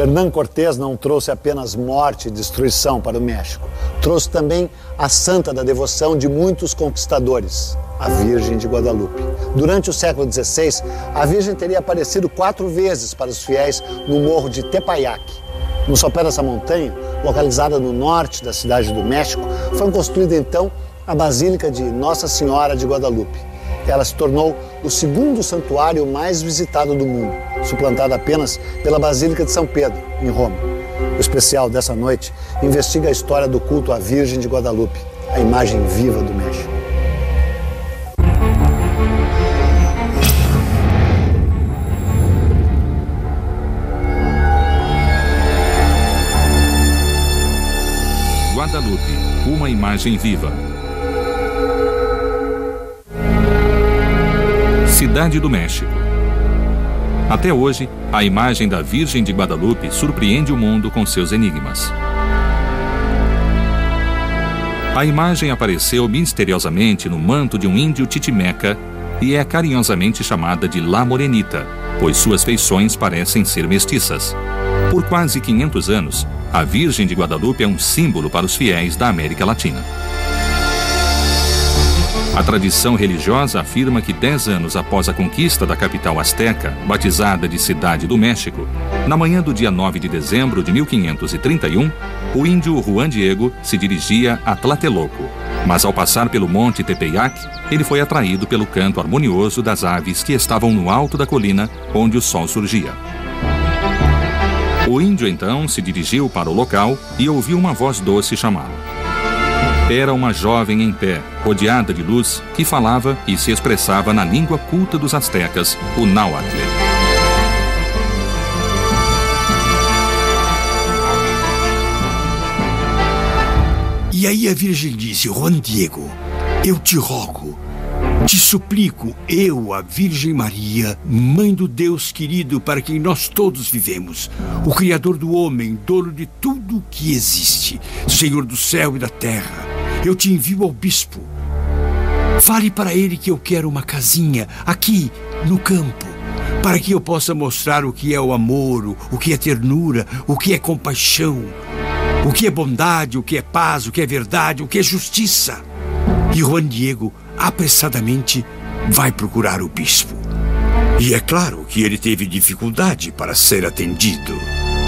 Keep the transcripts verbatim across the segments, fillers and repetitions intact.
Hernán Cortés não trouxe apenas morte e destruição para o México, trouxe também a santa da devoção de muitos conquistadores, a Virgem de Guadalupe. Durante o século dezesseis, a Virgem teria aparecido quatro vezes para os fiéis no morro de Tepayac. No sopé dessa montanha, localizada no norte da cidade do México, foi construída então a Basílica de Nossa Senhora de Guadalupe. Ela se tornou o segundo santuário mais visitado do mundo, suplantada apenas pela Basílica de São Pedro, em Roma. O especial dessa noite investiga a história do culto à Virgem de Guadalupe, a imagem viva do México. Guadalupe, uma imagem viva. Cidade do México. Até hoje, a imagem da Virgem de Guadalupe surpreende o mundo com seus enigmas. A imagem apareceu misteriosamente no manto de um índio titimeca e é carinhosamente chamada de La Morenita, pois suas feições parecem ser mestiças. Por quase quinhentos anos, a Virgem de Guadalupe é um símbolo para os fiéis da América Latina. A tradição religiosa afirma que dez anos após a conquista da capital asteca, batizada de Cidade do México, na manhã do dia nove de dezembro de mil quinhentos e trinta e um, o índio Juan Diego se dirigia a Tlatelolco, mas ao passar pelo monte Tepeyac, ele foi atraído pelo canto harmonioso das aves que estavam no alto da colina onde o sol surgia. O índio então se dirigiu para o local e ouviu uma voz doce chamá-lo. Era uma jovem em pé, rodeada de luz, que falava e se expressava na língua culta dos astecas, o náhuatl. E aí a Virgem disse: Juan Diego, eu te rogo, te suplico, eu, a Virgem Maria, Mãe do Deus querido para quem nós todos vivemos, o Criador do homem, dono de tudo o que existe, Senhor do céu e da terra, eu te envio ao bispo. Fale para ele que eu quero uma casinha aqui no campo, para que eu possa mostrar o que é o amor, o que é ternura, o que é compaixão, o que é bondade, o que é paz, o que é verdade, o que é justiça. E Juan Diego apressadamente vai procurar o bispo. E é claro que ele teve dificuldade para ser atendido.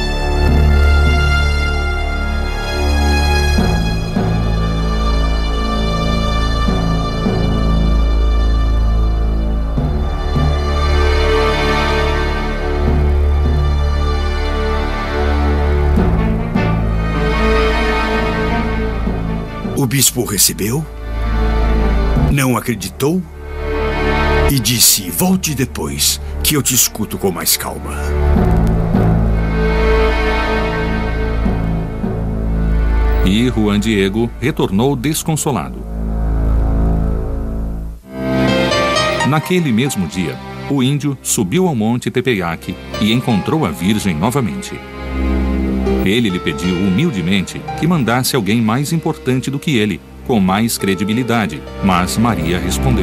O bispo o recebeu, não acreditou e disse: volte depois, que eu te escuto com mais calma. E Juan Diego retornou desconsolado. Naquele mesmo dia, o índio subiu ao monte Tepeyac e encontrou a Virgem novamente. Ele lhe pediu humildemente que mandasse alguém mais importante do que ele, com mais credibilidade, mas Maria respondeu: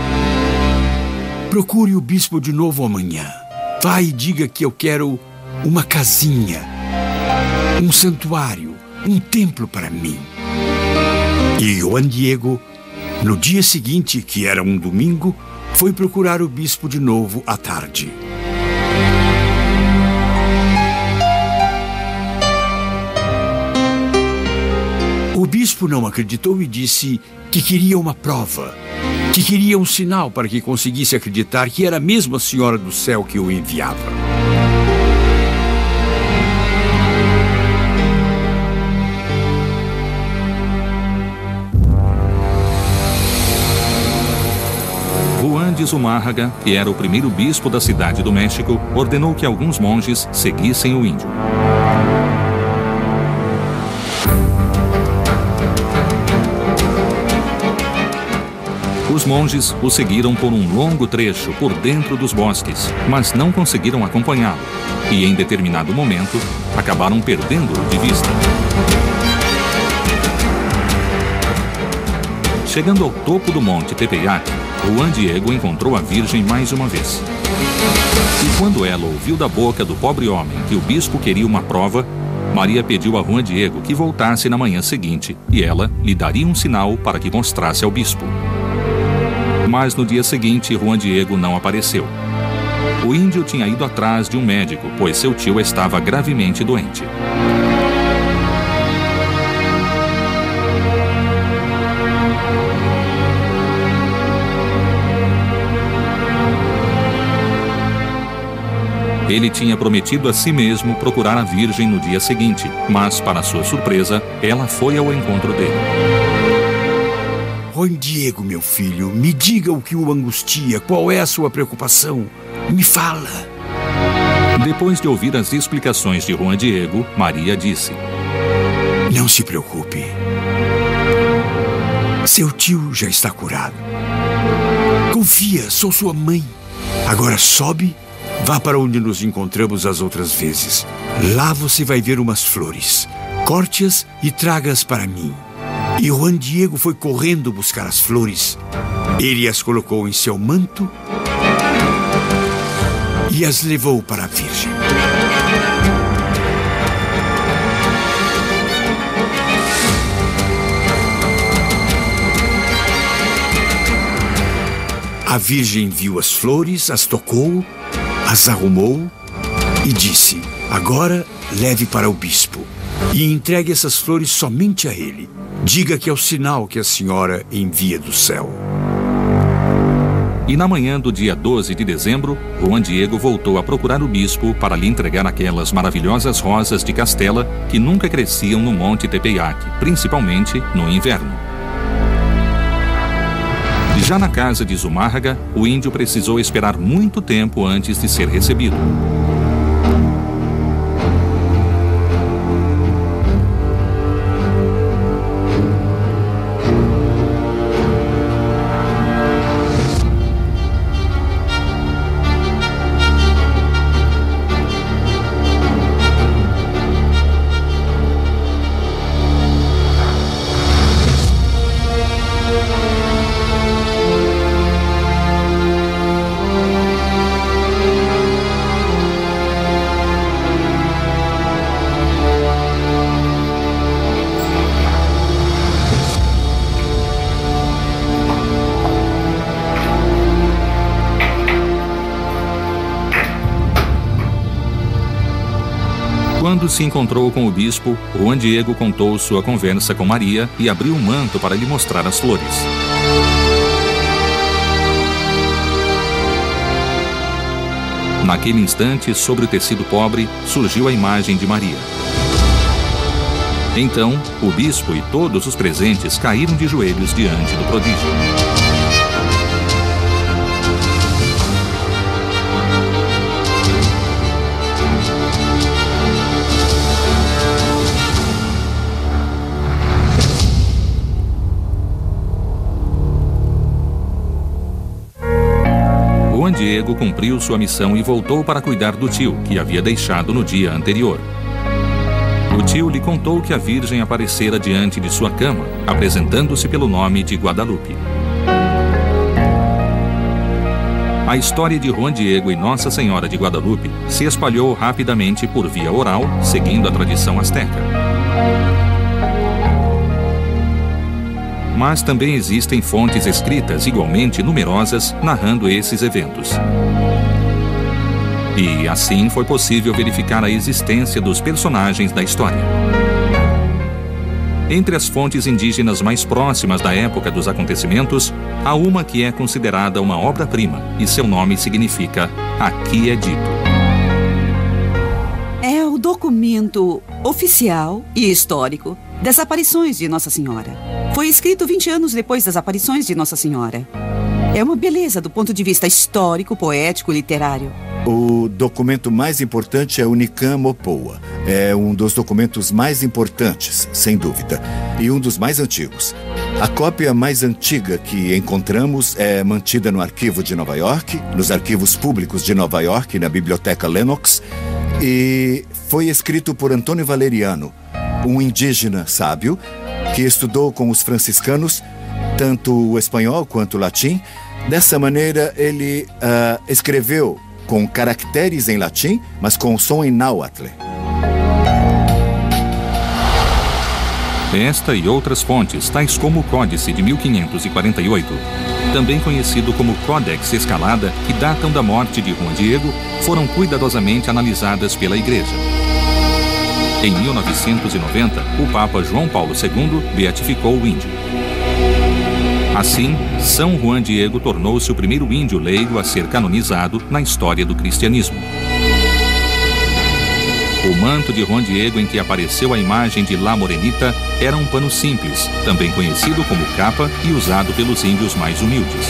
procure o bispo de novo amanhã. Vá e diga que eu quero uma casinha, um santuário, um templo para mim. E Juan Diego, no dia seguinte, que era um domingo, foi procurar o bispo de novo à tarde. O bispo não acreditou e disse que queria uma prova, que queria um sinal para que conseguisse acreditar que era mesmo a Senhora do Céu que o enviava. Juan de Zumárraga, que era o primeiro bispo da Cidade do México, ordenou que alguns monges seguissem o índio. Os monges o seguiram por um longo trecho por dentro dos bosques, mas não conseguiram acompanhá-lo e, em determinado momento, acabaram perdendo-o de vista. Chegando ao topo do monte Tepeyac, Juan Diego encontrou a Virgem mais uma vez. E quando ela ouviu da boca do pobre homem que o bispo queria uma prova, Maria pediu a Juan Diego que voltasse na manhã seguinte e ela lhe daria um sinal para que mostrasse ao bispo. Mas no dia seguinte, Juan Diego não apareceu. O índio tinha ido atrás de um médico, pois seu tio estava gravemente doente. Ele tinha prometido a si mesmo procurar a Virgem no dia seguinte, mas, para sua surpresa, ela foi ao encontro dele. Juan Diego, meu filho, me diga o que o angustia, qual é a sua preocupação? Me fala. Depois de ouvir as explicações de Juan Diego, Maria disse: Não se preocupe. Seu tio já está curado. Confia, sou sua mãe. Agora sobe, vá para onde nos encontramos as outras vezes. Lá você vai ver umas flores. Corte-as e traga-as para mim. E Juan Diego foi correndo buscar as flores. Ele as colocou em seu manto e as levou para a Virgem. A Virgem viu as flores, as tocou, as arrumou e disse: Agora leve para o bispo e entregue essas flores somente a ele. Diga que é o sinal que a senhora envia do céu. E na manhã do dia doze de dezembro, Juan Diego voltou a procurar o bispo para lhe entregar aquelas maravilhosas rosas de Castela que nunca cresciam no Monte Tepeyac, principalmente no inverno. Já na casa de Zumárraga, o índio precisou esperar muito tempo antes de ser recebido. Quando se encontrou com o bispo, Juan Diego contou sua conversa com Maria e abriu um manto para lhe mostrar as flores. Naquele instante, sobre o tecido pobre, surgiu a imagem de Maria. Então, o bispo e todos os presentes caíram de joelhos diante do prodígio. Juan Diego cumpriu sua missão e voltou para cuidar do tio, que havia deixado no dia anterior. O tio lhe contou que a Virgem aparecera diante de sua cama, apresentando-se pelo nome de Guadalupe. A história de Juan Diego e Nossa Senhora de Guadalupe se espalhou rapidamente por via oral, seguindo a tradição asteca. Mas também existem fontes escritas igualmente numerosas narrando esses eventos. E assim foi possível verificar a existência dos personagens da história. Entre as fontes indígenas mais próximas da época dos acontecimentos, há uma que é considerada uma obra-prima e seu nome significa Aqui é Dito. É o documento oficial e histórico das aparições de Nossa Senhora. Foi escrito vinte anos depois das aparições de Nossa Senhora. É uma beleza do ponto de vista histórico, poético e literário. O documento mais importante é o Nicam Mopoa. É um dos documentos mais importantes, sem dúvida, e um dos mais antigos. A cópia mais antiga que encontramos é mantida no arquivo de Nova York, nos arquivos públicos de Nova York, na Biblioteca Lenox, e foi escrito por Antônio Valeriano, um indígena sábio que estudou com os franciscanos tanto o espanhol quanto o latim Dessa maneira, ele uh, escreveu com caracteres em latim, mas com som em náhuatl. Esta e outras fontes, tais como o Códice de mil quinhentos e quarenta e oito, também conhecido como Codex Escalada, que datam da morte de Juan Diego, foram cuidadosamente analisadas pela Igreja. Em mil novecentos e noventa, o Papa João Paulo segundo beatificou o índio. Assim, São Juan Diego tornou-se o primeiro índio leigo a ser canonizado na história do cristianismo. O manto de Juan Diego em que apareceu a imagem de La Morenita era um pano simples, também conhecido como capa e usado pelos índios mais humildes.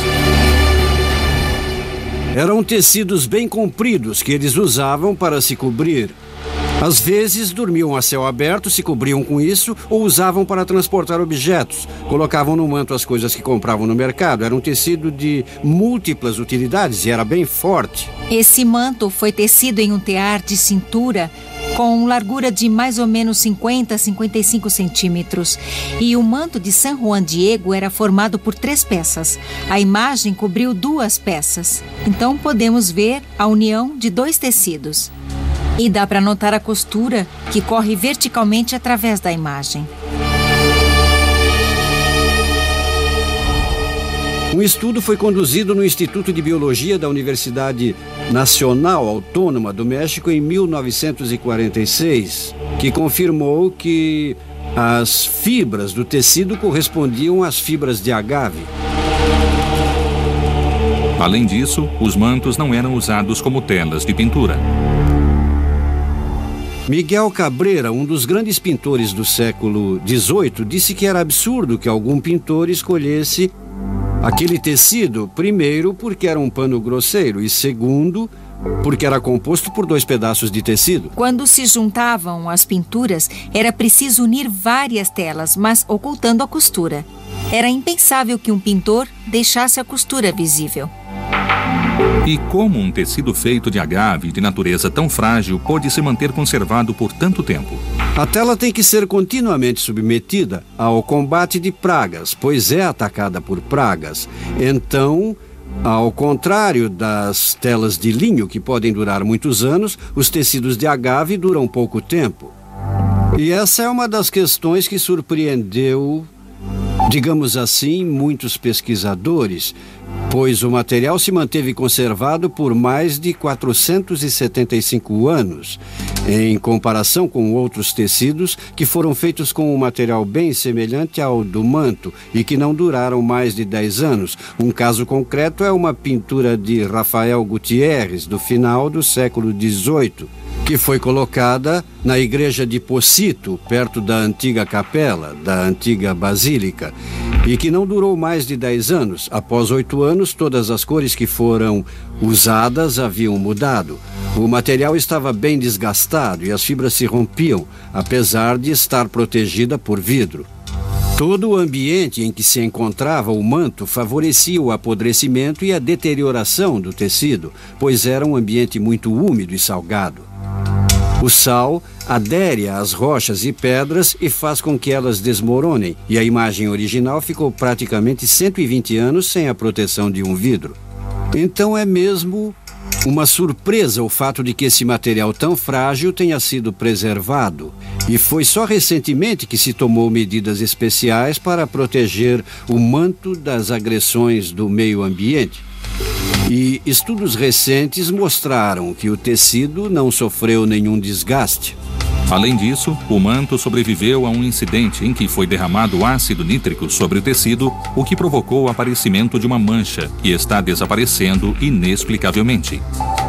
Eram tecidos bem compridos que eles usavam para se cobrir. Às vezes, dormiam a céu aberto, se cobriam com isso ou usavam para transportar objetos. Colocavam no manto as coisas que compravam no mercado. Era um tecido de múltiplas utilidades e era bem forte. Esse manto foi tecido em um tear de cintura com largura de mais ou menos cinquenta a cinquenta e cinco centímetros. E o manto de San Juan Diego era formado por três peças. A imagem cobriu duas peças. Então podemos ver a união de dois tecidos. E dá para notar a costura que corre verticalmente através da imagem. Um estudo foi conduzido no Instituto de Biologia da Universidade Nacional Autônoma do México em mil novecentos e quarenta e seis, que confirmou que as fibras do tecido correspondiam às fibras de agave. Além disso, os mantos não eram usados como telas de pintura. Miguel Cabrera, um dos grandes pintores do século dezoito, disse que era absurdo que algum pintor escolhesse aquele tecido, primeiro, porque era um pano grosseiro e, segundo, porque era composto por dois pedaços de tecido. Quando se juntavam as pinturas, era preciso unir várias telas, mas ocultando a costura. Era impensável que um pintor deixasse a costura visível. E como um tecido feito de agave de natureza tão frágil pôde se manter conservado por tanto tempo? A tela tem que ser continuamente submetida ao combate de pragas, pois é atacada por pragas. Então, ao contrário das telas de linho, que podem durar muitos anos, os tecidos de agave duram pouco tempo. E essa é uma das questões que surpreendeu, digamos assim, muitos pesquisadores, pois o material se manteve conservado por mais de quatrocentos e setenta e cinco anos, em comparação com outros tecidos que foram feitos com um material bem semelhante ao do manto e que não duraram mais de dez anos. Um caso concreto é uma pintura de Rafael Gutierrez, do final do século dezoito, que foi colocada na igreja de Pocito, perto da antiga capela, da antiga basílica, e que não durou mais de dez anos. Após oito anos, todas as cores que foram usadas haviam mudado. O material estava bem desgastado e as fibras se rompiam, apesar de estar protegida por vidro. Todo o ambiente em que se encontrava o manto favorecia o apodrecimento e a deterioração do tecido, pois era um ambiente muito úmido e salgado. O sal adere às rochas e pedras e faz com que elas desmoronem, e a imagem original ficou praticamente cento e vinte anos sem a proteção de um vidro. Então é mesmo uma surpresa o fato de que esse material tão frágil tenha sido preservado, e foi só recentemente que se tomou medidas especiais para proteger o manto das agressões do meio ambiente. E estudos recentes mostraram que o tecido não sofreu nenhum desgaste. Além disso, o manto sobreviveu a um incidente em que foi derramado ácido nítrico sobre o tecido, o que provocou o aparecimento de uma mancha que está desaparecendo inexplicavelmente.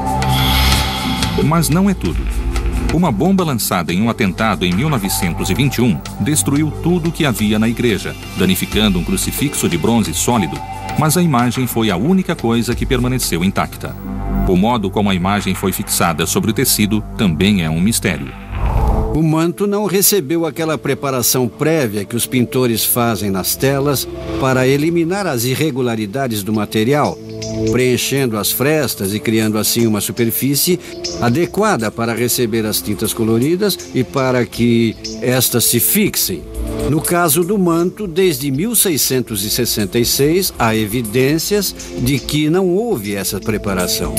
Mas não é tudo. Uma bomba lançada em um atentado em mil novecentos e vinte e um destruiu tudo o que havia na igreja, danificando um crucifixo de bronze sólido, mas a imagem foi a única coisa que permaneceu intacta. O modo como a imagem foi fixada sobre o tecido também é um mistério. O manto não recebeu aquela preparação prévia que os pintores fazem nas telas para eliminar as irregularidades do material, preenchendo as frestas e criando assim uma superfície adequada para receber as tintas coloridas e para que estas se fixem. No caso do manto, desde mil seiscentos e sessenta e seis, há evidências de que não houve essa preparação.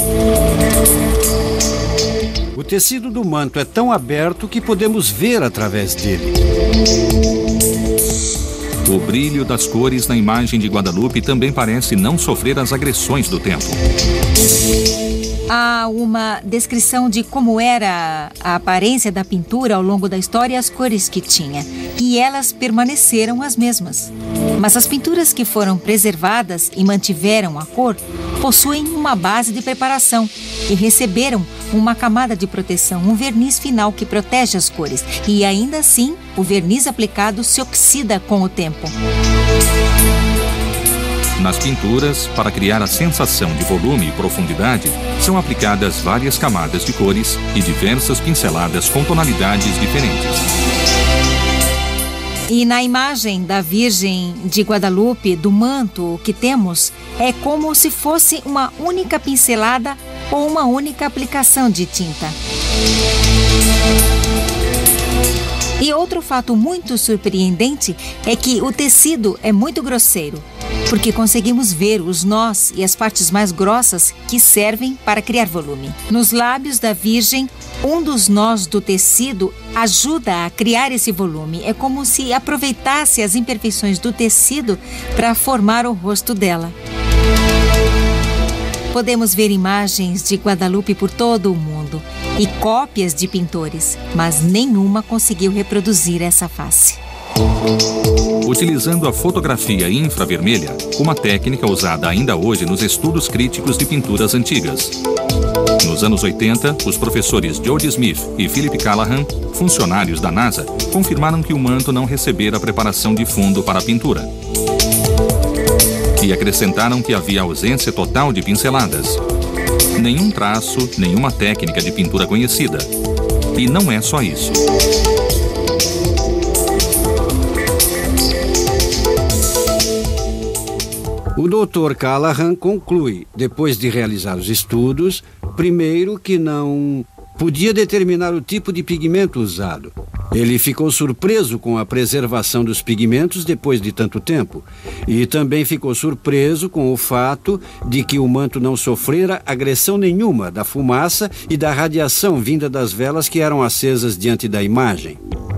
O tecido do manto é tão aberto que podemos ver através dele. O brilho das cores na imagem de Guadalupe também parece não sofrer as agressões do tempo. Há uma descrição de como era a aparência da pintura ao longo da história e as cores que tinha. E elas permaneceram as mesmas. Mas as pinturas que foram preservadas e mantiveram a cor possuem uma base de preparação e receberam uma camada de proteção, um verniz final que protege as cores. E ainda assim, o verniz aplicado se oxida com o tempo. Nas pinturas, para criar a sensação de volume e profundidade, são aplicadas várias camadas de cores e diversas pinceladas com tonalidades diferentes. E na imagem da Virgem de Guadalupe, do manto que temos, é como se fosse uma única pincelada ou uma única aplicação de tinta. E outro fato muito surpreendente é que o tecido é muito grosseiro, porque conseguimos ver os nós e as partes mais grossas que servem para criar volume. Nos lábios da Virgem, um dos nós do tecido ajuda a criar esse volume. É como se aproveitasse as imperfeições do tecido para formar o rosto dela. Podemos ver imagens de Guadalupe por todo o mundo e cópias de pintores, mas nenhuma conseguiu reproduzir essa face. Utilizando a fotografia infravermelha, uma técnica usada ainda hoje nos estudos críticos de pinturas antigas. Nos anos oitenta, os professores Jody Smith e Philip Callahan, funcionários da NASA, confirmaram que o manto não recebera preparação de fundo para a pintura. E acrescentaram que havia ausência total de pinceladas. Nenhum traço, nenhuma técnica de pintura conhecida. E não é só isso. O doutor Callahan conclui, depois de realizar os estudos, primeiro que não podia determinar o tipo de pigmento usado. Ele ficou surpreso com a preservação dos pigmentos depois de tanto tempo. E também ficou surpreso com o fato de que o manto não sofrera agressão nenhuma da fumaça e da radiação vinda das velas que eram acesas diante da imagem.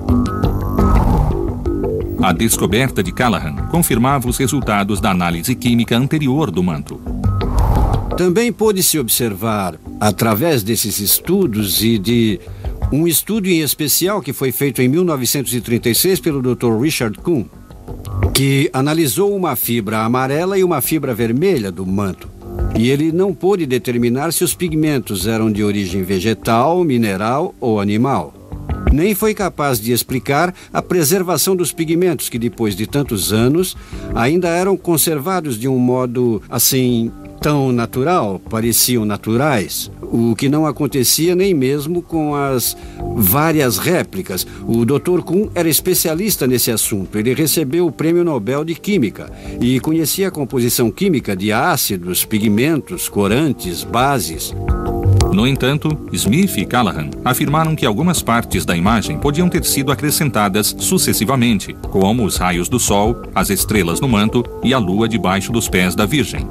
A descoberta de Callahan confirmava os resultados da análise química anterior do manto. Também pôde-se observar, através desses estudos e de um estudo em especial que foi feito em mil novecentos e trinta e seis pelo doutor Richard Kuhn, que analisou uma fibra amarela e uma fibra vermelha do manto. E ele não pôde determinar se os pigmentos eram de origem vegetal, mineral ou animal. Nem foi capaz de explicar a preservação dos pigmentos que, depois de tantos anos, ainda eram conservados de um modo, assim, tão natural, pareciam naturais, o que não acontecia nem mesmo com as várias réplicas. O doutor Kuhn era especialista nesse assunto. Ele recebeu o Prêmio Nobel de Química e conhecia a composição química de ácidos, pigmentos, corantes, bases. No entanto, Smith e Callahan afirmaram que algumas partes da imagem podiam ter sido acrescentadas sucessivamente, como os raios do sol, as estrelas no manto e a lua debaixo dos pés da Virgem.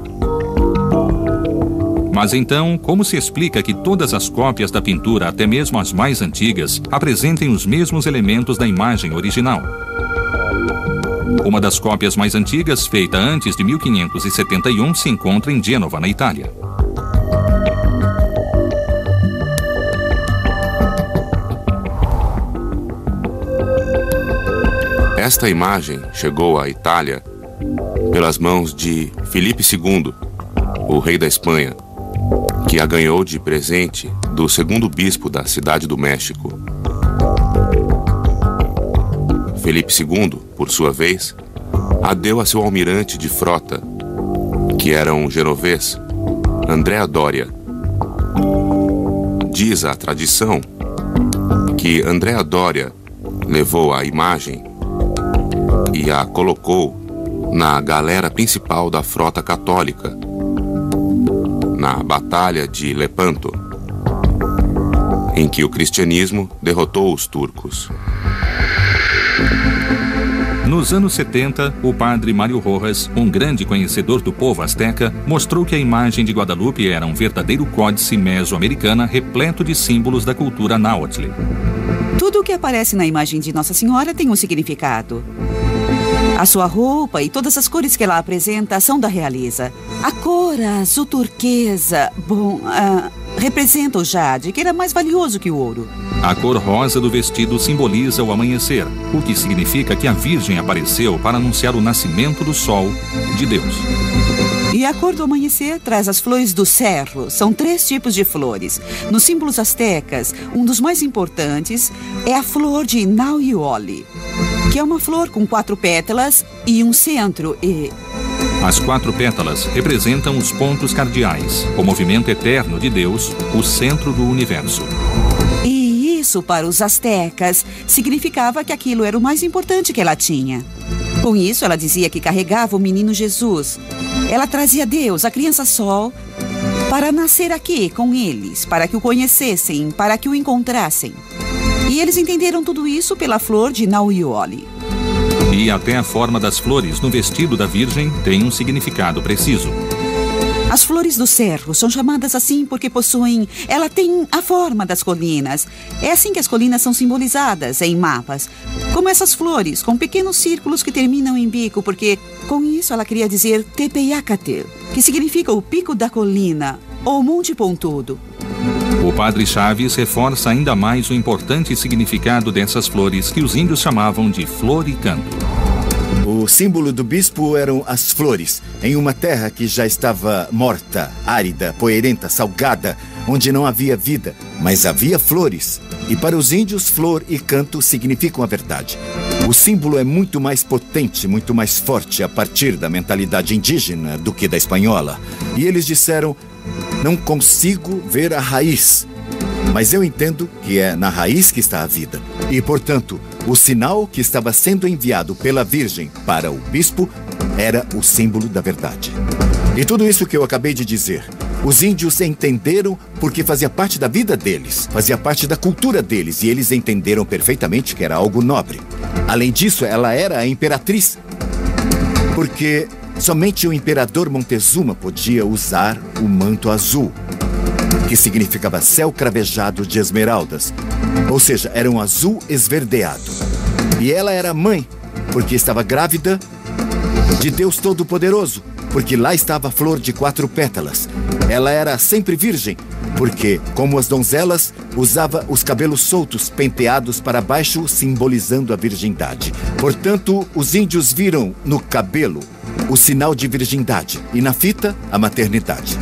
Mas então, como se explica que todas as cópias da pintura, até mesmo as mais antigas, apresentem os mesmos elementos da imagem original? Uma das cópias mais antigas, feita antes de mil quinhentos e setenta e um, se encontra em Gênova, na Itália. Esta imagem chegou à Itália pelas mãos de Filipe segundo, o rei da Espanha, que a ganhou de presente do segundo bispo da cidade do México. Filipe segundo, por sua vez, a deu a seu almirante de frota, que era um genovês, Andrea Doria. Diz a tradição que Andrea Doria levou a imagem e a colocou na galera principal da frota católica, na Batalha de Lepanto, em que o cristianismo derrotou os turcos. Nos anos setenta, o padre Mário Rojas, um grande conhecedor do povo asteca, mostrou que a imagem de Guadalupe era um verdadeiro códice mesoamericana repleto de símbolos da cultura náhuatl. Tudo o que aparece na imagem de Nossa Senhora tem um significado. A sua roupa e todas as cores que ela apresenta são da realeza. A cor azul turquesa, bom, uh, representa o jade, que era mais valioso que o ouro. A cor rosa do vestido simboliza o amanhecer, o que significa que a Virgem apareceu para anunciar o nascimento do sol de Deus. E a cor do amanhecer traz as flores do cerro. São três tipos de flores. Nos símbolos astecas, um dos mais importantes é a flor de Nauioli, que é uma flor com quatro pétalas e um centro e... As quatro pétalas representam os pontos cardeais, o movimento eterno de Deus, o centro do universo. E isso, para os astecas, significava que aquilo era o mais importante que ela tinha. Com isso, ela dizia que carregava o menino Jesus. Ela trazia Deus, a criança Sol, para nascer aqui com eles, para que o conhecessem, para que o encontrassem. E eles entenderam tudo isso pela flor de Nauioli. E até a forma das flores no vestido da Virgem tem um significado preciso. As flores do cerro são chamadas assim porque possuem... Ela tem a forma das colinas. É assim que as colinas são simbolizadas em mapas. Como essas flores, com pequenos círculos que terminam em bico, porque com isso ela queria dizer Tepeyacatel, que significa o pico da colina, ou monte pontudo. O padre Chaves reforça ainda mais o importante significado dessas flores que os índios chamavam de flor e canto. O símbolo do bispo eram as flores, em uma terra que já estava morta, árida, poeirenta, salgada, onde não havia vida, mas havia flores. E para os índios, flor e canto significam a verdade. O símbolo é muito mais potente, muito mais forte a partir da mentalidade indígena do que da espanhola. E eles disseram, não consigo ver a raiz, mas eu entendo que é na raiz que está a vida. E, portanto, o sinal que estava sendo enviado pela Virgem para o bispo era o símbolo da verdade. E tudo isso que eu acabei de dizer, os índios entenderam porque fazia parte da vida deles, fazia parte da cultura deles, e eles entenderam perfeitamente que era algo nobre. Além disso, ela era a imperatriz, porque somente o imperador Montezuma podia usar o manto azul, que significava céu cravejado de esmeraldas, ou seja, era um azul esverdeado. E ela era mãe, porque estava grávida de Deus Todo-Poderoso, porque lá estava a flor de quatro pétalas. Ela era sempre virgem, porque, como as donzelas, usava os cabelos soltos, penteados para baixo, simbolizando a virgindade. Portanto, os índios viram no cabelo o sinal de virgindade e na fita, a maternidade.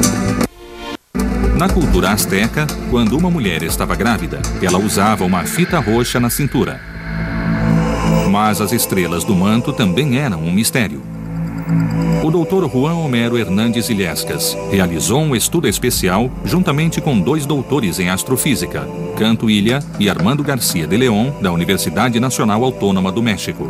Na cultura asteca, quando uma mulher estava grávida, ela usava uma fita roxa na cintura. Mas as estrelas do manto também eram um mistério. O doutor Juan Homero Hernandes Illescas realizou um estudo especial juntamente com dois doutores em astrofísica, Canto Ilha e Armando Garcia de León, da Universidade Nacional Autônoma do México.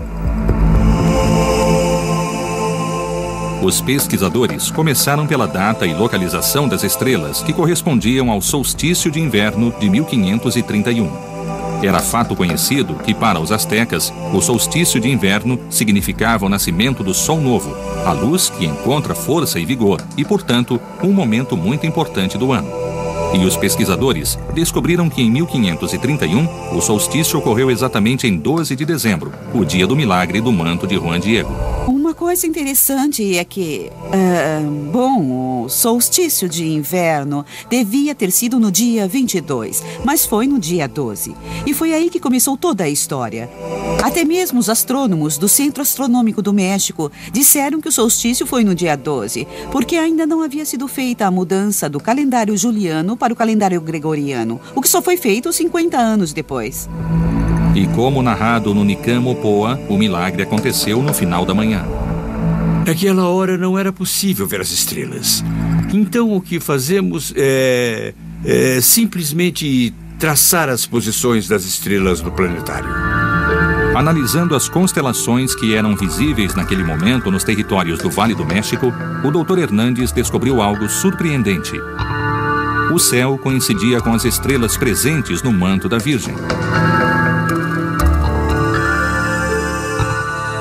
Os pesquisadores começaram pela data e localização das estrelas que correspondiam ao solstício de inverno de mil quinhentos e trinta e um. Era fato conhecido que, para os astecas, o solstício de inverno significava o nascimento do Sol Novo, a luz que encontra força e vigor e, portanto, um momento muito importante do ano. E os pesquisadores descobriram que em mil quinhentos e trinta e um, o solstício ocorreu exatamente em doze de dezembro, o dia do milagre do manto de Juan Diego. Uma coisa interessante é que, uh, bom, o solstício de inverno devia ter sido no dia vinte e dois, mas foi no dia doze. E foi aí que começou toda a história. Até mesmo os astrônomos do Centro Astronômico do México disseram que o solstício foi no dia doze, porque ainda não havia sido feita a mudança do calendário juliano para o calendário gregoriano, o que só foi feito cinquenta anos depois. E como narrado no Nicam Opoa, o milagre aconteceu no final da manhã. Naquela hora não era possível ver as estrelas. Então o que fazemos é, é simplesmente traçar as posições das estrelas no planetário. Analisando as constelações que eram visíveis naquele momento nos territórios do Vale do México, o doutor Hernandes descobriu algo surpreendente. O céu coincidia com as estrelas presentes no manto da Virgem.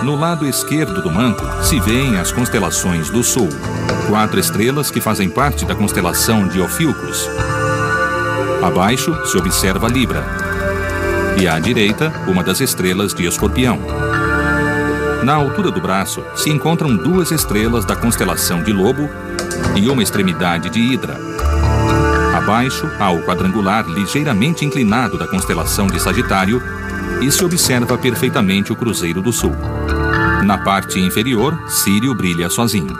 no lado esquerdo do manto, se veem as constelações do Sul, quatro estrelas que fazem parte da constelação de Ophiuchus. Abaixo se observa Libra, e à direita, uma das estrelas de Escorpião. Na altura do braço, se encontram duas estrelas da constelação de Lobo e uma extremidade de Hidra. Abaixo, há o quadrangular ligeiramente inclinado da constelação de Sagitário e se observa perfeitamente o Cruzeiro do Sul. Na parte inferior, Sírio brilha sozinho.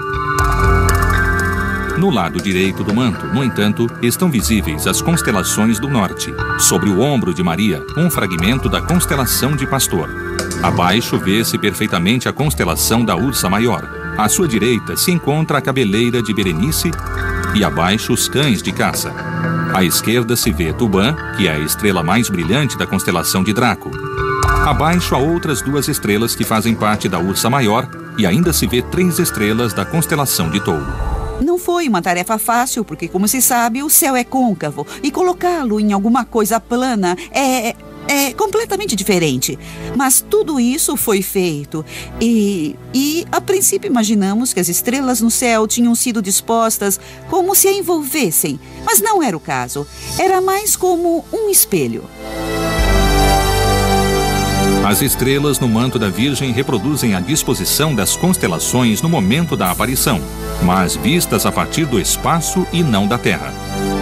No lado direito do manto, no entanto, estão visíveis as constelações do norte. Sobre o ombro de Maria, um fragmento da constelação de Pastor. Abaixo vê-se perfeitamente a constelação da Ursa Maior. À sua direita se encontra a cabeleira de Berenice e abaixo os cães de caça. À esquerda se vê Tubã, que é a estrela mais brilhante da constelação de Draco. Abaixo há outras duas estrelas que fazem parte da Ursa Maior e ainda se vê três estrelas da constelação de Touro. Não foi uma tarefa fácil, porque, como se sabe, o céu é côncavo e colocá-lo em alguma coisa plana é... é completamente diferente. Mas tudo isso foi feito. E, e, a princípio, imaginamos que as estrelas no céu tinham sido dispostas como se a envolvessem. Mas não era o caso. Era mais como um espelho. As estrelas no manto da Virgem reproduzem a disposição das constelações no momento da aparição, mas vistas a partir do espaço e não da Terra.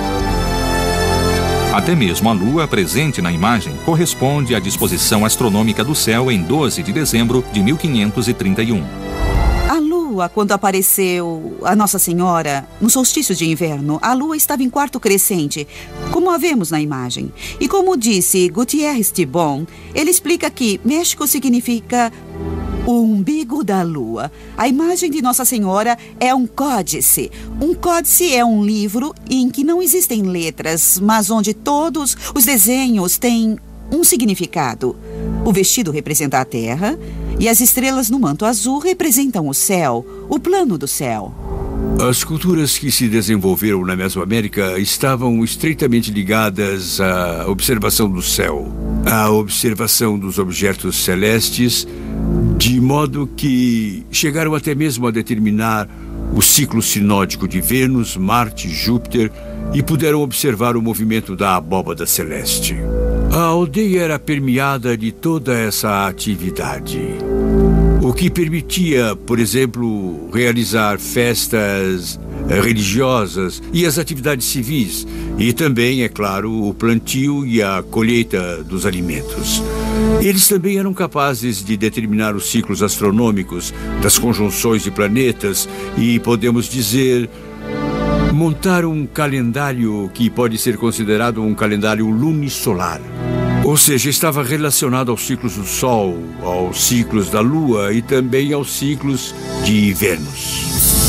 Até mesmo a Lua, presente na imagem, corresponde à disposição astronômica do céu em doze de dezembro de mil quinhentos e trinta e um. A Lua, quando apareceu a Nossa Senhora no solstício de inverno, a Lua estava em quarto crescente, como a vemos na imagem. E como disse Gutierrez Tibon, ele explica que México significa o umbigo da Lua. A imagem de Nossa Senhora é um códice. Um códice é um livro em que não existem letras, mas onde todos os desenhos têm um significado. O vestido representa a terra e as estrelas no manto azul representam o céu, o plano do céu. As culturas que se desenvolveram na Mesoamérica estavam estreitamente ligadas à observação do céu, à observação dos objetos celestes, de modo que chegaram até mesmo a determinar o ciclo sinódico de Vênus, Marte, Júpiter e puderam observar o movimento da abóbada celeste. A aldeia era permeada de toda essa atividade, o que permitia, por exemplo, realizar festas religiosas e as atividades civis, e também, é claro, o plantio e a colheita dos alimentos. Eles também eram capazes de determinar os ciclos astronômicos das conjunções de planetas e, podemos dizer, montar um calendário que pode ser considerado um calendário lunisolar. Ou seja, estava relacionado aos ciclos do Sol, aos ciclos da Lua e também aos ciclos de Vênus.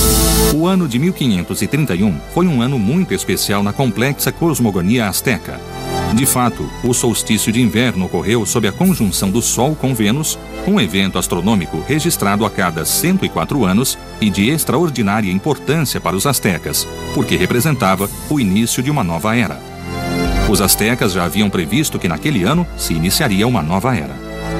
O ano de mil quinhentos e trinta e um foi um ano muito especial na complexa cosmogonia asteca. De fato, o solstício de inverno ocorreu sob a conjunção do Sol com Vênus, um evento astronômico registrado a cada cento e quatro anos e de extraordinária importância para os astecas, porque representava o início de uma nova era. Os astecas já haviam previsto que naquele ano se iniciaria uma nova era.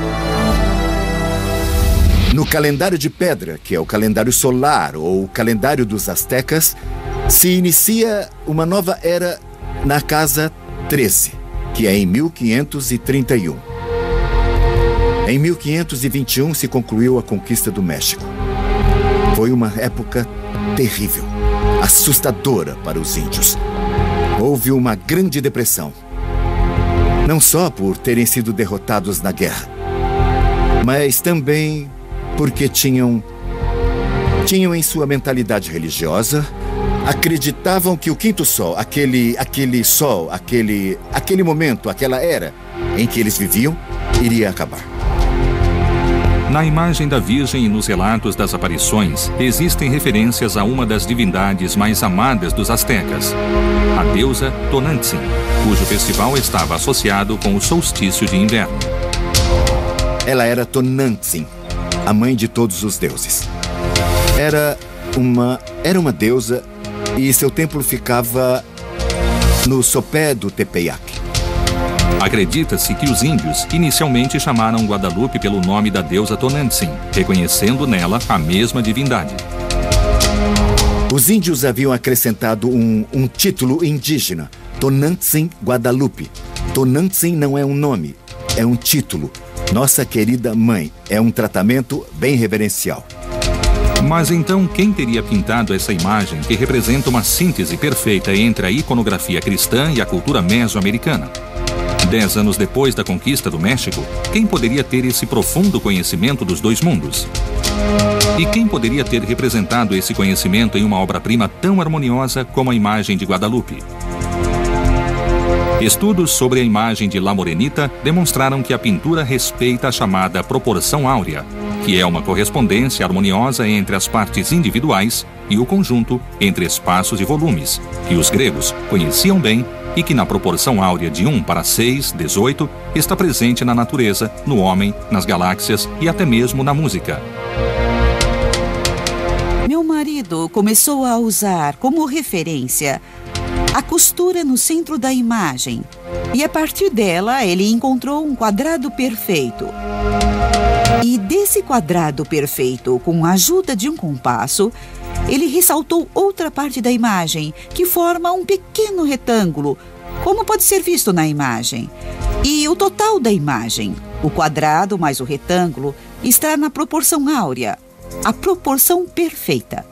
No calendário de pedra, que é o calendário solar ou o calendário dos astecas, se inicia uma nova era na casa treze, que é em mil quinhentos e trinta e um. Em mil quinhentos e vinte e um se concluiu a conquista do México. Foi uma época terrível, assustadora para os índios. Houve uma grande depressão, não só por terem sido derrotados na guerra, mas também porque tinham, tinham em sua mentalidade religiosa, acreditavam que o quinto sol, aquele, aquele sol, aquele, aquele momento, aquela era em que eles viviam, iria acabar. Na imagem da Virgem e nos relatos das aparições, existem referências a uma das divindades mais amadas dos astecas, a deusa Tonantzin, cujo festival estava associado com o solstício de inverno. Ela era Tonantzin, a mãe de todos os deuses. Era uma, era uma deusa e seu templo ficava no sopé do Tepeyac. Acredita-se que os índios inicialmente chamaram Guadalupe pelo nome da deusa Tonantzin, reconhecendo nela a mesma divindade. Os índios haviam acrescentado um, um título indígena, Tonantzin Guadalupe. Tonantzin não é um nome, é um título. Nossa querida mãe, é um tratamento bem reverencial. Mas então quem teria pintado essa imagem que representa uma síntese perfeita entre a iconografia cristã e a cultura mesoamericana? Dez anos depois da conquista do México, quem poderia ter esse profundo conhecimento dos dois mundos? E quem poderia ter representado esse conhecimento em uma obra-prima tão harmoniosa como a imagem de Guadalupe? Estudos sobre a imagem de La Morenita demonstraram que a pintura respeita a chamada proporção áurea, que é uma correspondência harmoniosa entre as partes individuais e o conjunto entre espaços e volumes, que os gregos conheciam bem e que na proporção áurea de um para seis, dezoito, está presente na natureza, no homem, nas galáxias e até mesmo na música. Meu marido começou a usar como referência a costura no centro da imagem e a partir dela ele encontrou um quadrado perfeito. E desse quadrado perfeito, com a ajuda de um compasso, ele ressaltou outra parte da imagem, que forma um pequeno retângulo, como pode ser visto na imagem. E o total da imagem, o quadrado mais o retângulo, está na proporção áurea, a proporção perfeita.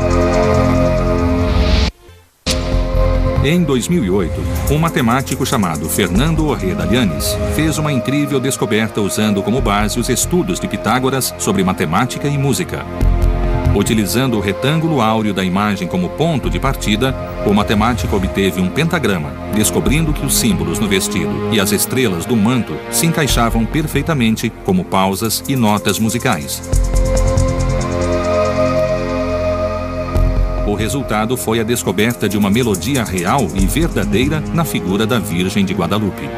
Em dois mil e oito, um matemático chamado Fernando Ojeda Llanes fez uma incrível descoberta usando como base os estudos de Pitágoras sobre matemática e música. Utilizando o retângulo áureo da imagem como ponto de partida, o matemático obteve um pentagrama, descobrindo que os símbolos no vestido e as estrelas do manto se encaixavam perfeitamente como pausas e notas musicais. O resultado foi a descoberta de uma melodia real e verdadeira na figura da Virgem de Guadalupe.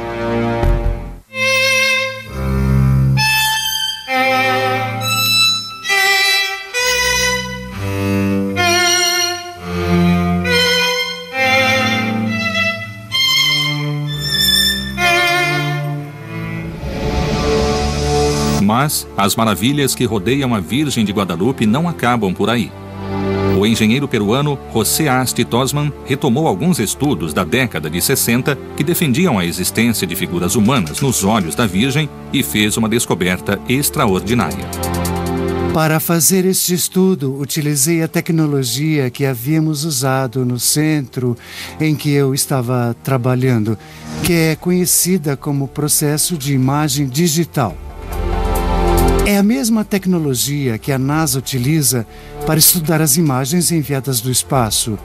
Mas as maravilhas que rodeiam a Virgem de Guadalupe não acabam por aí. O engenheiro peruano José Asti Tosman retomou alguns estudos da década de sessenta que defendiam a existência de figuras humanas nos olhos da Virgem e fez uma descoberta extraordinária. Para fazer este estudo, utilizei a tecnologia que havíamos usado no centro em que eu estava trabalhando, que é conhecida como processo de imagem digital. É a mesma tecnologia que a NASA utiliza para estudar as imagens enviadas do espaço.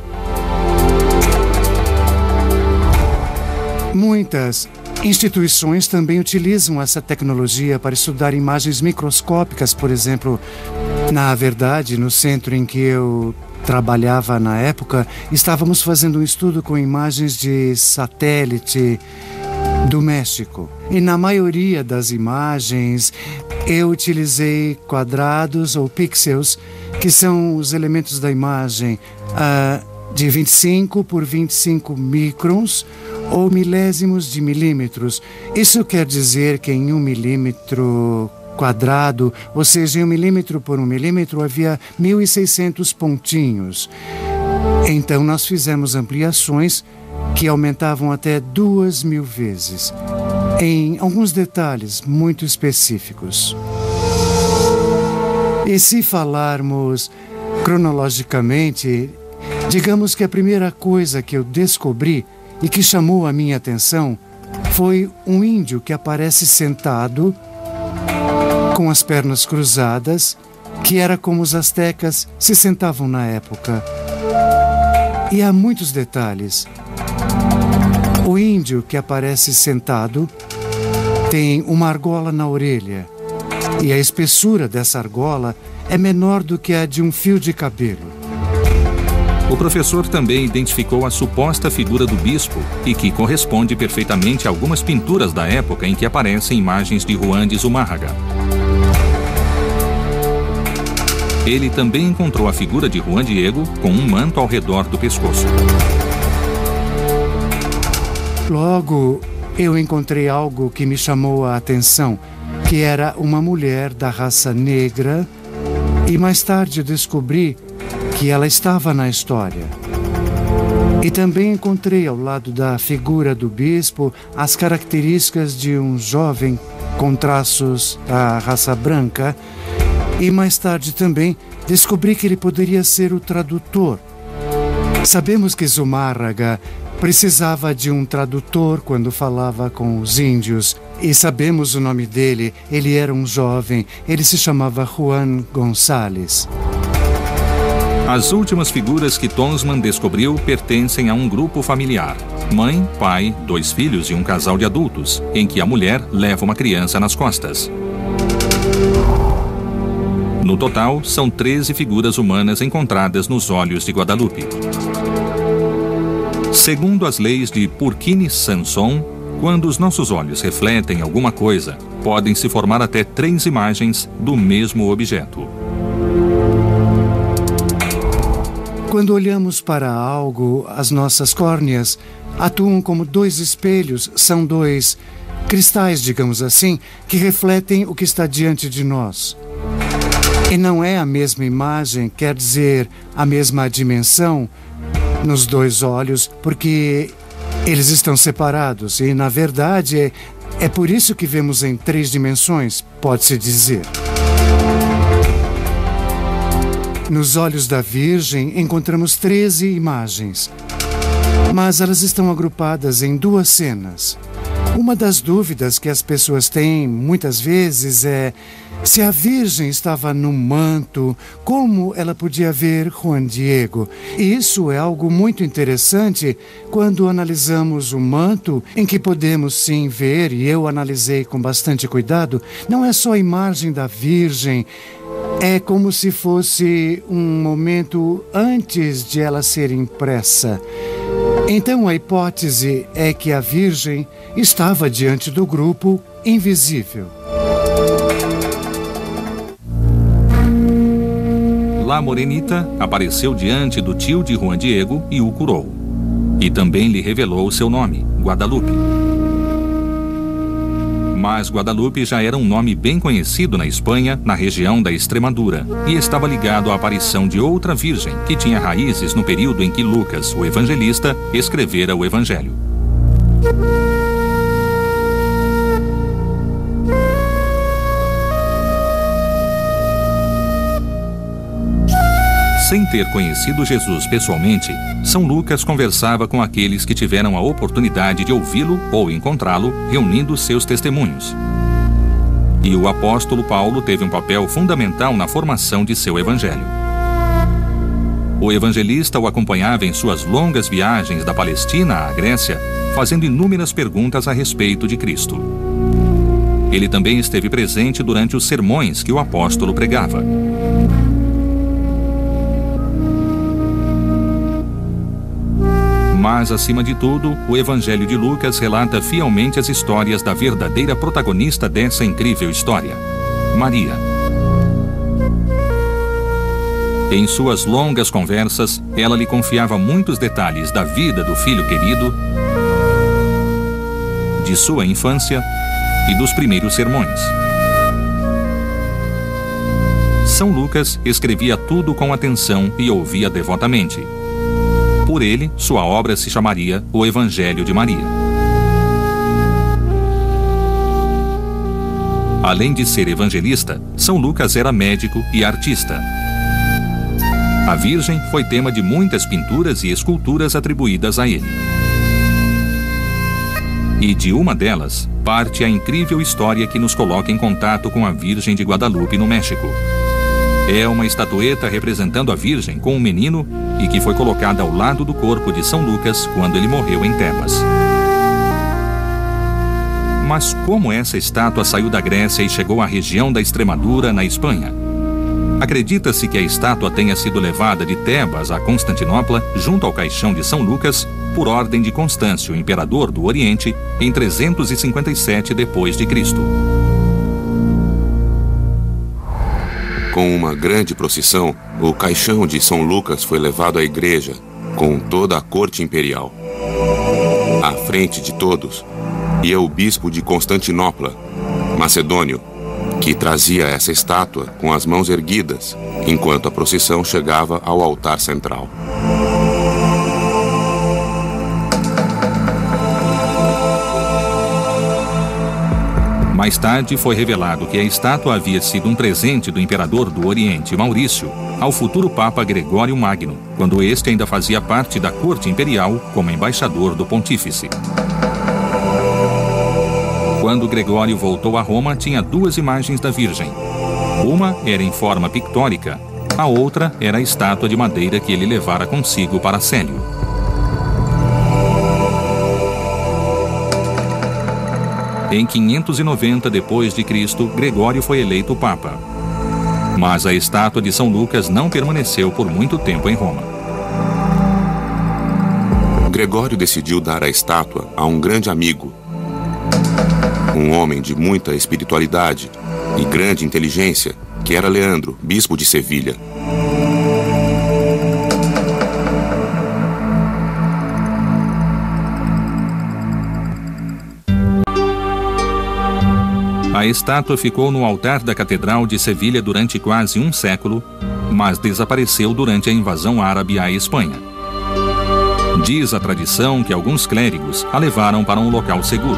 Muitas instituições também utilizam essa tecnologia para estudar imagens microscópicas, por exemplo. Na verdade, no centro em que eu trabalhava na época, estávamos fazendo um estudo com imagens de satélite do México. E na maioria das imagens, eu utilizei quadrados ou pixels, que são os elementos da imagem uh, de vinte e cinco por vinte e cinco microns ou milésimos de milímetros. Isso quer dizer que em um milímetro quadrado, ou seja, em um milímetro por um milímetro, havia mil e seiscentos pontinhos. Então, nós fizemos ampliações que aumentavam até duas mil vezes, em alguns detalhes muito específicos. E se falarmos cronologicamente, digamos que a primeira coisa que eu descobri e que chamou a minha atenção foi um índio que aparece sentado, com as pernas cruzadas, que era como os astecas se sentavam na época. E há muitos detalhes. O índio que aparece sentado tem uma argola na orelha e a espessura dessa argola é menor do que a de um fio de cabelo. O professor também identificou a suposta figura do bispo e que corresponde perfeitamente a algumas pinturas da época em que aparecem imagens de Juan de Zumárraga. Ele também encontrou a figura de Juan Diego com um manto ao redor do pescoço. Logo, eu encontrei algo que me chamou a atenção, que era uma mulher da raça negra, e mais tarde descobri que ela estava na história. E também encontrei ao lado da figura do bispo as características de um jovem com traços da raça branca, e mais tarde também descobri que ele poderia ser o tradutor. Sabemos que Zumárraga precisava de um tradutor quando falava com os índios, e sabemos o nome dele. Ele era um jovem, ele se chamava Juan Gonçalves. As últimas figuras que Tonsmann descobriu pertencem a um grupo familiar. Mãe, pai, dois filhos e um casal de adultos, em que a mulher leva uma criança nas costas. No total, são treze figuras humanas encontradas nos olhos de Guadalupe. Segundo as leis de Purkinje-Sanson, quando os nossos olhos refletem alguma coisa, podem se formar até três imagens do mesmo objeto. Quando olhamos para algo, as nossas córneas atuam como dois espelhos, são dois cristais, digamos assim, que refletem o que está diante de nós. E não é a mesma imagem, quer dizer, a mesma dimensão nos dois olhos, porque eles estão separados. E, na verdade, é, é por isso que vemos em três dimensões, pode-se dizer. Nos olhos da Virgem encontramos treze imagens, mas elas estão agrupadas em duas cenas. Uma das dúvidas que as pessoas têm muitas vezes é se a Virgem estava no manto, como ela podia ver Juan Diego. E isso é algo muito interessante quando analisamos o manto, em que podemos sim ver, e eu analisei com bastante cuidado, não é só a imagem da Virgem, é como se fosse um momento antes de ela ser impressa. Então a hipótese é que a Virgem estava diante do grupo invisível. La Morenita apareceu diante do tio de Juan Diego e o curou. E também lhe revelou seu nome, Guadalupe. Mas Guadalupe já era um nome bem conhecido na Espanha, na região da Extremadura, e estava ligado à aparição de outra virgem que tinha raízes no período em que Lucas, o evangelista, escrevera o Evangelho. Sem ter conhecido Jesus pessoalmente, São Lucas conversava com aqueles que tiveram a oportunidade de ouvi-lo ou encontrá-lo, reunindo seus testemunhos. E o apóstolo Paulo teve um papel fundamental na formação de seu evangelho. O evangelista o acompanhava em suas longas viagens da Palestina à Grécia, fazendo inúmeras perguntas a respeito de Cristo. Ele também esteve presente durante os sermões que o apóstolo pregava. Mas, acima de tudo, o Evangelho de Lucas relata fielmente as histórias da verdadeira protagonista dessa incrível história, Maria. Em suas longas conversas, ela lhe confiava muitos detalhes da vida do filho querido, de sua infância e dos primeiros sermões. São Lucas escrevia tudo com atenção e ouvia devotamente. Por ele, sua obra se chamaria O Evangelho de Maria. Além de ser evangelista, São Lucas era médico e artista. A Virgem foi tema de muitas pinturas e esculturas atribuídas a ele. E de uma delas, parte a incrível história que nos coloca em contato com a Virgem de Guadalupe, no México. É uma estatueta representando a Virgem com um menino e que foi colocada ao lado do corpo de São Lucas quando ele morreu em Tebas. Mas como essa estátua saiu da Grécia e chegou à região da Extremadura, na Espanha? Acredita-se que a estátua tenha sido levada de Tebas a Constantinopla, junto ao caixão de São Lucas, por ordem de Constâncio, imperador do Oriente, em trezentos e cinquenta e sete depois de Cristo. Com uma grande procissão, o caixão de São Lucas foi levado à igreja, com toda a corte imperial. À frente de todos, ia o bispo de Constantinopla, Macedônio, que trazia essa estátua com as mãos erguidas, enquanto a procissão chegava ao altar central. Mais tarde foi revelado que a estátua havia sido um presente do imperador do Oriente, Maurício, ao futuro Papa Gregório Magno, quando este ainda fazia parte da corte imperial como embaixador do pontífice. Quando Gregório voltou a Roma, tinha duas imagens da Virgem. Uma era em forma pictórica, a outra era a estátua de madeira que ele levara consigo para Célio. Em quinhentos e noventa depois de Cristo, Gregório foi eleito Papa. Mas a estátua de São Lucas não permaneceu por muito tempo em Roma. Gregório decidiu dar a estátua a um grande amigo, um homem de muita espiritualidade e grande inteligência, que era Leandro, bispo de Sevilha. A estátua ficou no altar da Catedral de Sevilha durante quase um século, mas desapareceu durante a invasão árabe à Espanha. Diz a tradição que alguns clérigos a levaram para um local seguro.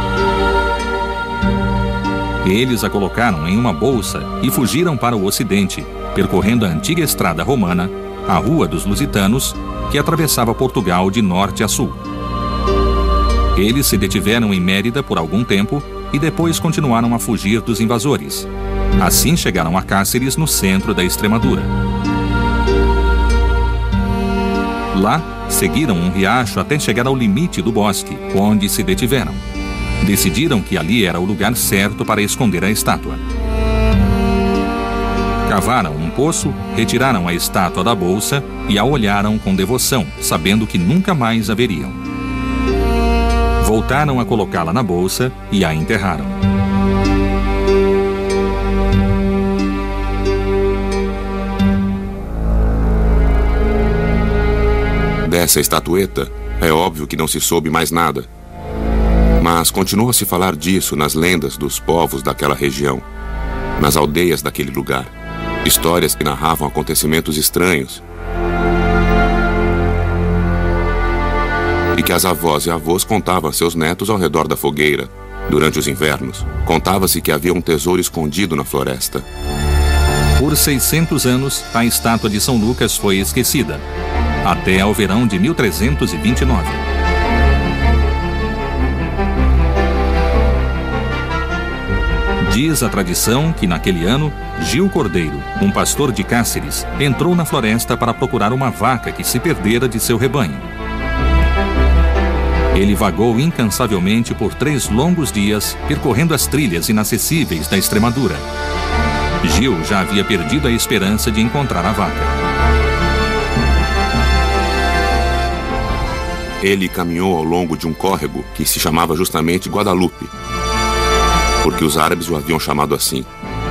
Eles a colocaram em uma bolsa e fugiram para o ocidente, percorrendo a antiga estrada romana, a Rua dos Lusitanos, que atravessava Portugal de norte a sul. Eles se detiveram em Mérida por algum tempo e depois continuaram a fugir dos invasores. Assim chegaram a Cáceres, no centro da Extremadura. Lá, seguiram um riacho até chegar ao limite do bosque, onde se detiveram. Decidiram que ali era o lugar certo para esconder a estátua. Cavaram um poço, retiraram a estátua da bolsa e a olharam com devoção, sabendo que nunca mais a veriam. Voltaram a colocá-la na bolsa e a enterraram. Dessa estatueta, é óbvio que não se soube mais nada. Mas continua a se falar disso nas lendas dos povos daquela região, nas aldeias daquele lugar. Histórias que narravam acontecimentos estranhos. E que as avós e avós contavam a seus netos ao redor da fogueira, durante os invernos. Contava-se que havia um tesouro escondido na floresta. Por seiscentos anos, a estátua de São Lucas foi esquecida, até ao verão de mil trezentos e vinte e nove. Diz a tradição que naquele ano, Gil Cordeiro, um pastor de Cáceres, entrou na floresta para procurar uma vaca que se perdera de seu rebanho. Ele vagou incansavelmente por três longos dias, percorrendo as trilhas inacessíveis da Extremadura. Gil já havia perdido a esperança de encontrar a vaca. Ele caminhou ao longo de um córrego que se chamava justamente Guadalupe, porque os árabes o haviam chamado assim.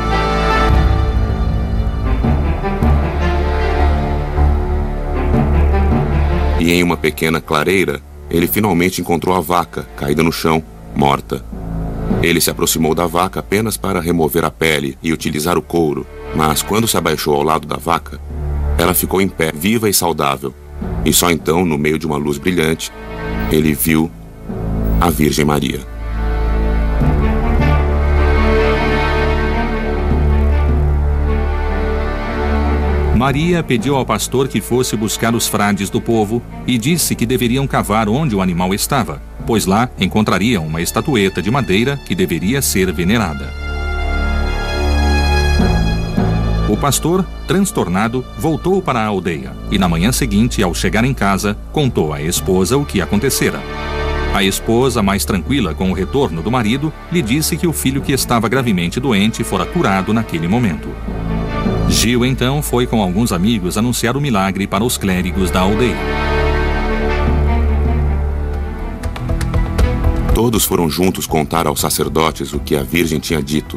E em uma pequena clareira, ele finalmente encontrou a vaca, caída no chão, morta. Ele se aproximou da vaca apenas para remover a pele e utilizar o couro, mas quando se abaixou ao lado da vaca, ela ficou em pé, viva e saudável. E só então, no meio de uma luz brilhante, ele viu a Virgem Maria. Maria pediu ao pastor que fosse buscar os frades do povo e disse que deveriam cavar onde o animal estava, pois lá encontrariam uma estatueta de madeira que deveria ser venerada. O pastor, transtornado, voltou para a aldeia e na manhã seguinte, ao chegar em casa, contou à esposa o que acontecera. A esposa, mais tranquila com o retorno do marido, lhe disse que o filho que estava gravemente doente fora curado naquele momento. Gil, então, foi com alguns amigos anunciar o milagre para os clérigos da aldeia. Todos foram juntos contar aos sacerdotes o que a Virgem tinha dito.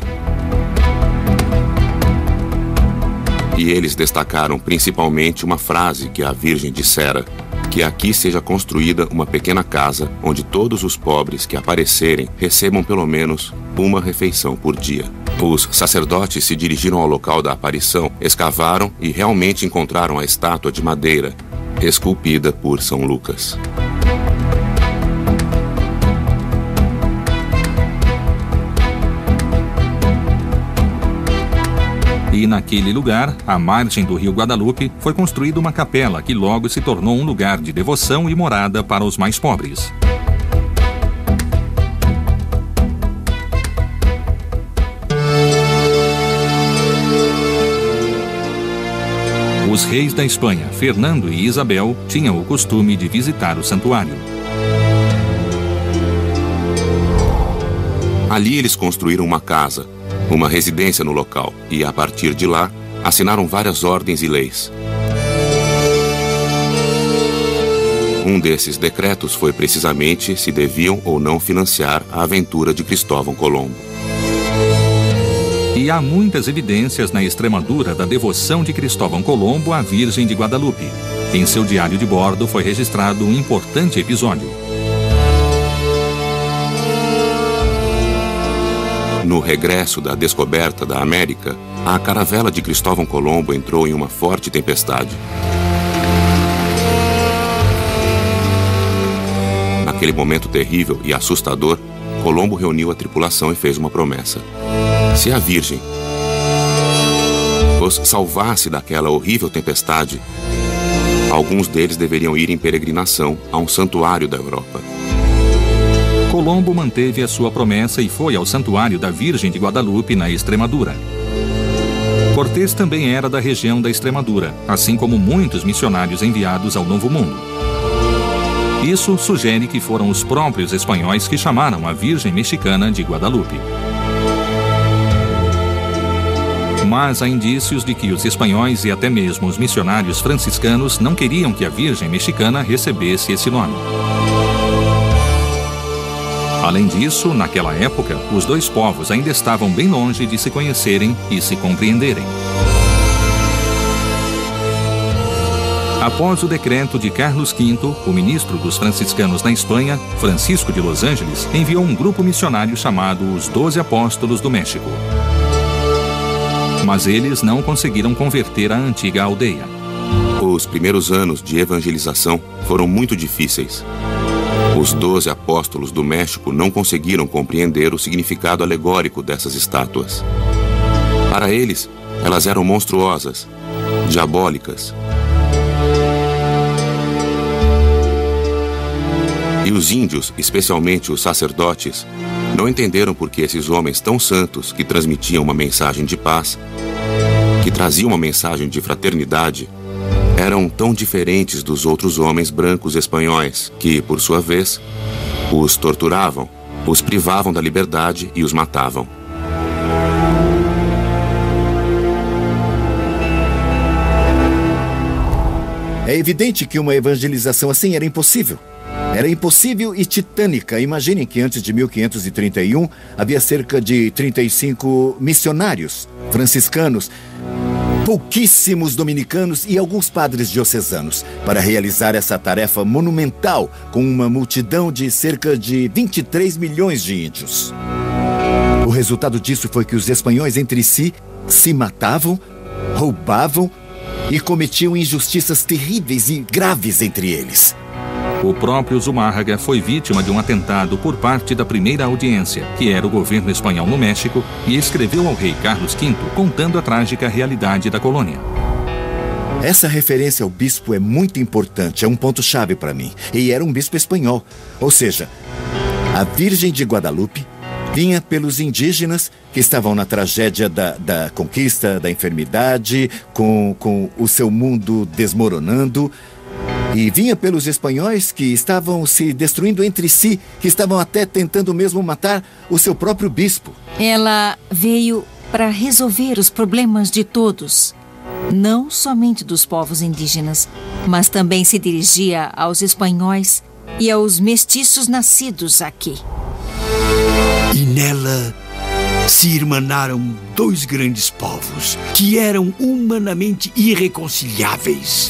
E eles destacaram principalmente uma frase que a Virgem dissera: que aqui seja construída uma pequena casa onde todos os pobres que aparecerem recebam pelo menos uma refeição por dia. Os sacerdotes se dirigiram ao local da aparição, escavaram e realmente encontraram a estátua de madeira, esculpida por São Lucas. E naquele lugar, à margem do rio Guadalupe, foi construída uma capela que logo se tornou um lugar de devoção e morada para os mais pobres. Os reis da Espanha, Fernando e Isabel, tinham o costume de visitar o santuário. Ali eles construíram uma casa, uma residência no local, e a partir de lá, assinaram várias ordens e leis. Um desses decretos foi precisamente se deviam ou não financiar a aventura de Cristóvão Colombo. E há muitas evidências na Extremadura da devoção de Cristóvão Colombo à Virgem de Guadalupe. Em seu diário de bordo foi registrado um importante episódio. No regresso da descoberta da América, a caravela de Cristóvão Colombo entrou em uma forte tempestade. Naquele momento terrível e assustador, Colombo reuniu a tripulação e fez uma promessa. Se a Virgem os salvasse daquela horrível tempestade, alguns deles deveriam ir em peregrinação a um santuário da Europa. Colombo manteve a sua promessa e foi ao santuário da Virgem de Guadalupe, na Extremadura. Cortés também era da região da Extremadura, assim como muitos missionários enviados ao Novo Mundo. Isso sugere que foram os próprios espanhóis que chamaram a Virgem Mexicana de Guadalupe. Mas há indícios de que os espanhóis e até mesmo os missionários franciscanos não queriam que a Virgem Mexicana recebesse esse nome. Além disso, naquela época, os dois povos ainda estavam bem longe de se conhecerem e se compreenderem. Após o decreto de Carlos quinto, o ministro dos franciscanos na Espanha, Francisco de Los Angeles, enviou um grupo missionário chamado os Doze Apóstolos do México. Mas eles não conseguiram converter a antiga aldeia. Os primeiros anos de evangelização foram muito difíceis. Os doze apóstolos do México não conseguiram compreender o significado alegórico dessas estátuas. Para eles, elas eram monstruosas, diabólicas. E os índios, especialmente os sacerdotes, não entenderam por que esses homens tão santos que transmitiam uma mensagem de paz, que traziam uma mensagem de fraternidade, eram tão diferentes dos outros homens brancos espanhóis que, por sua vez, os torturavam, os privavam da liberdade e os matavam. É evidente que uma evangelização assim era impossível. Era impossível e titânica. Imaginem que antes de mil quinhentos e trinta e um havia cerca de trinta e cinco missionários franciscanos, pouquíssimos dominicanos e alguns padres diocesanos para realizar essa tarefa monumental com uma multidão de cerca de vinte e três milhões de índios. O resultado disso foi que os espanhóis entre si se matavam, roubavam e cometiam injustiças terríveis e graves entre eles. O próprio Zumárraga foi vítima de um atentado por parte da primeira audiência, que era o governo espanhol no México, e escreveu ao rei Carlos quinto contando a trágica realidade da colônia. Essa referência ao bispo é muito importante, é um ponto-chave para mim. E era um bispo espanhol, ou seja, a Virgem de Guadalupe vinha pelos indígenas que estavam na tragédia da, da conquista, da enfermidade, com, com o seu mundo desmoronando. E vinha pelos espanhóis que estavam se destruindo entre si, que estavam até tentando mesmo matar o seu próprio bispo. Ela veio para resolver os problemas de todos, não somente dos povos indígenas, mas também se dirigia aos espanhóis e aos mestiços nascidos aqui. E nela se irmanaram dois grandes povos que eram humanamente irreconciliáveis.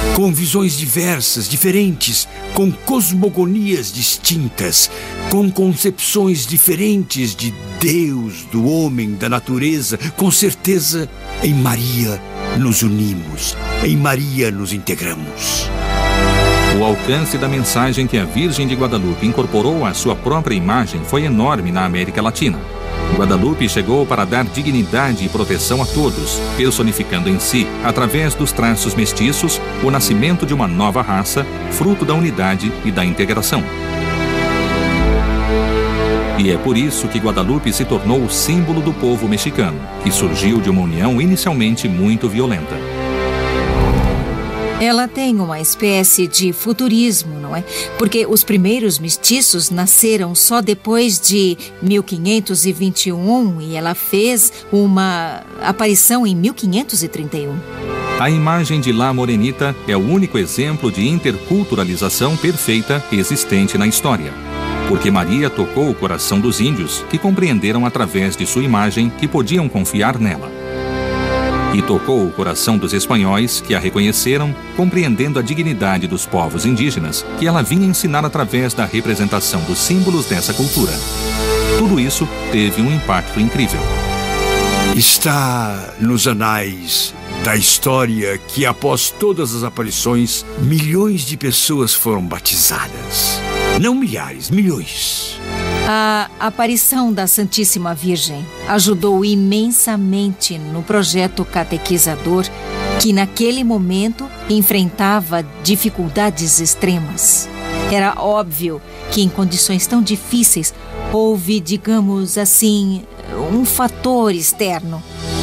com visões diversas, diferentes, com cosmogonias distintas, com concepções diferentes de Deus, do homem, da natureza. Com certeza, em Maria nos unimos, em Maria nos integramos. O alcance da mensagem que a Virgem de Guadalupe incorporou à sua própria imagem foi enorme na América Latina. Guadalupe chegou para dar dignidade e proteção a todos, personificando em si, através dos traços mestiços, o nascimento de uma nova raça, fruto da unidade e da integração. E é por isso que Guadalupe se tornou o símbolo do povo mexicano, que surgiu de uma união inicialmente muito violenta. Ela tem uma espécie de futurismo, não é? Porque os primeiros mestiços nasceram só depois de mil quinhentos e vinte e um e ela fez uma aparição em mil quinhentos e trinta e um. A imagem de La Morenita é o único exemplo de interculturalização perfeita existente na história. Porque Maria tocou o coração dos índios, que compreenderam através de sua imagem que podiam confiar nela. E tocou o coração dos espanhóis, que a reconheceram, compreendendo a dignidade dos povos indígenas, que ela vinha ensinar através da representação dos símbolos dessa cultura. Tudo isso teve um impacto incrível. Está nos anais da história que, após todas as aparições, milhões de pessoas foram batizadas. Não milhares, milhões. A aparição da Santíssima Virgem ajudou imensamente no projeto catequizador que, naquele momento, enfrentava dificuldades extremas. Era óbvio que, em condições tão difíceis, houve, digamos assim, um fator externo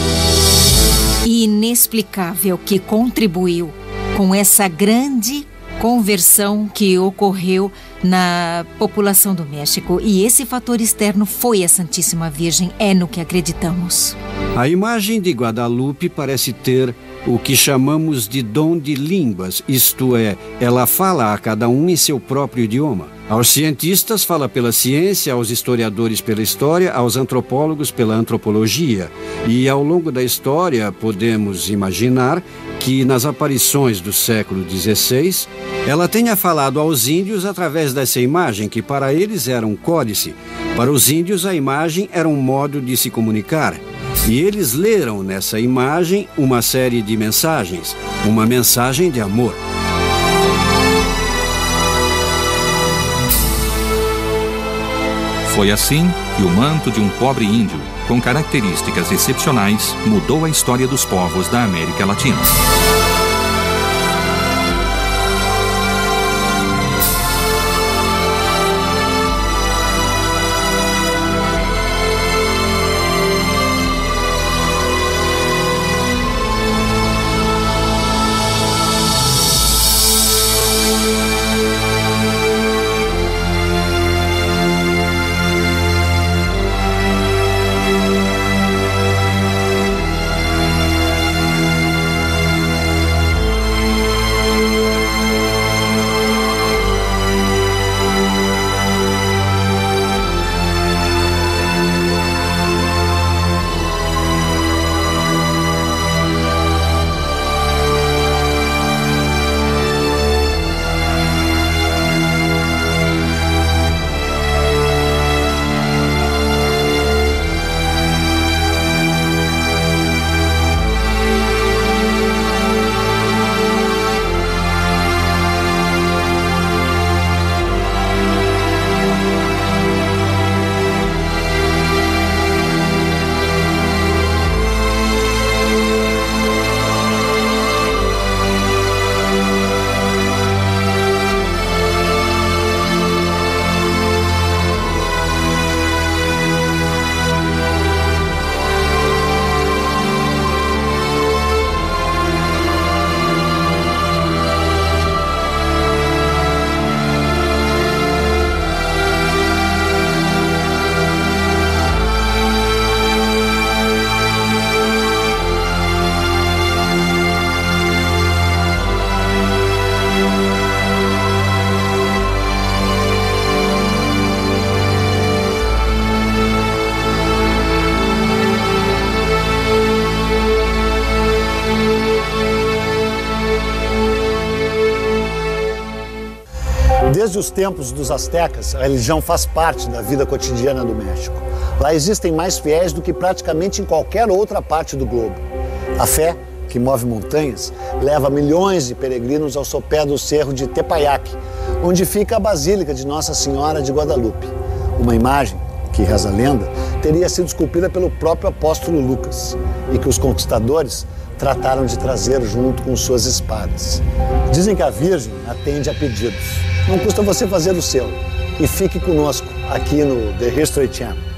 e inexplicável que contribuiu com essa grande conversão que ocorreu na população do México. E esse fator externo foi a Santíssima Virgem, é no que acreditamos. A imagem de Guadalupe parece ter o que chamamos de dom de línguas, isto é, ela fala a cada um em seu próprio idioma. Aos cientistas fala pela ciência, aos historiadores pela história, aos antropólogos pela antropologia. E ao longo da história podemos imaginar que nas aparições do século dezesseis, ela tenha falado aos índios através dessa imagem, que para eles era um códice. Para os índios a imagem era um modo de se comunicar. E eles leram nessa imagem uma série de mensagens, uma mensagem de amor. Foi assim que o manto de um pobre índio, com características excepcionais, mudou a história dos povos da América Latina. Desde os tempos dos astecas, a religião faz parte da vida cotidiana do México. Lá existem mais fiéis do que praticamente em qualquer outra parte do globo. A fé, que move montanhas, leva milhões de peregrinos ao sopé do cerro de Tepeyac, onde fica a Basílica de Nossa Senhora de Guadalupe. Uma imagem que, reza a lenda, teria sido esculpida pelo próprio apóstolo Lucas e que os conquistadores trataram de trazer junto com suas espadas. Dizem que a Virgem atende a pedidos. Não custa você fazer o seu. E fique conosco aqui no The History Channel.